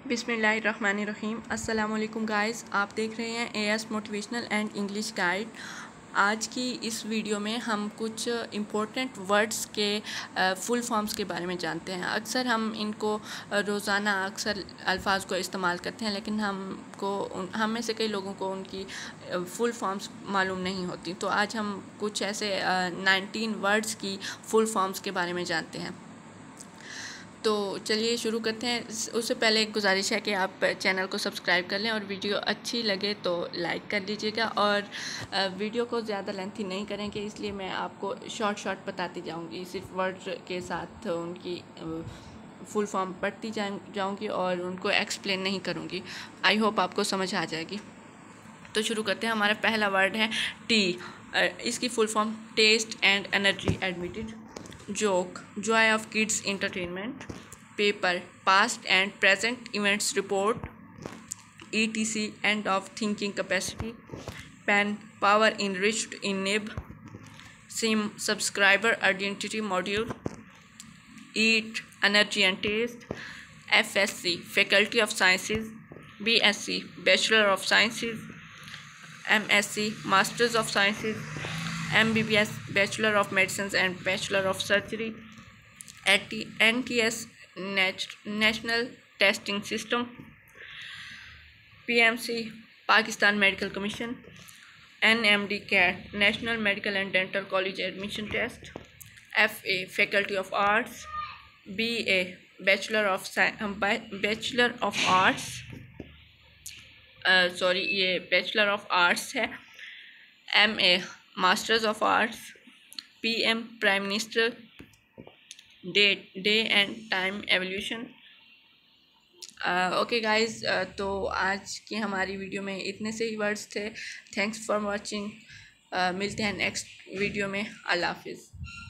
बिस्मिल्लाहिर्रहमानिर्रहीम। अस्सलामुअलैकुम गाइस, आप देख रहे हैं AS motivational and English guide. आज की इस वीडियो में हम कुछ इम्पोर्टेंट वर्ड्स के फुल फॉर्म्स के बारे में जानते हैं। अक्सर हम इनको रोज़ाना अक्सर अल्फाज को इस्तेमाल करते हैं, लेकिन हम में से कई लोगों को उनकी फुल फॉर्म्स मालूम नहीं होती। तो आज हम कुछ ऐसे 19 वर्ड्स की फुल फॉर्म्स के बारे में जानते हैं। तो चलिए शुरू करते हैं। उससे पहले एक गुजारिश है कि आप चैनल को सब्सक्राइब कर लें और वीडियो अच्छी लगे तो लाइक कर लीजिएगा, और वीडियो को ज़्यादा लेंथी नहीं करेंगे, इसलिए मैं आपको शॉर्ट बताती जाऊंगी। सिर्फ वर्ड के साथ उनकी फुल फॉर्म पढ़ती जाऊंगी और उनको एक्सप्लेन नहीं करूंगी। आई होप आपको समझ आ जाएगी। तो शुरू करते हैं। हमारा पहला वर्ड है टी। इसकी full form test and energy admitted. Joke, joy of kids entertainment. Paper, past and present events report. etc, end of thinking capacity. Pen, power enriched in nib. Sim, subscriber identity module. Eat, energy and taste. FSC, faculty of sciences. BSc, bachelor of sciences. MSc, masters of sciences. MBBS, Bachelor of Medicines and Bachelor of Surgery. NTS, National Testing System. PMC, Pakistan Medical Commission. NMD CAT, National Medical and Dental College Admission Test. FA, Faculty of Arts. BA, Bachelor of Arts. ये Bachelor of Arts है. MA, Masters of Arts. PM, Prime Minister. Day and time evolution. Okay guys, तो आज की हमारी video में इतने से ही वर्ड्स थे। Thanks for watching. मिलते हैं नेक्स्ट वीडियो में। अल्लाह हाफिज़।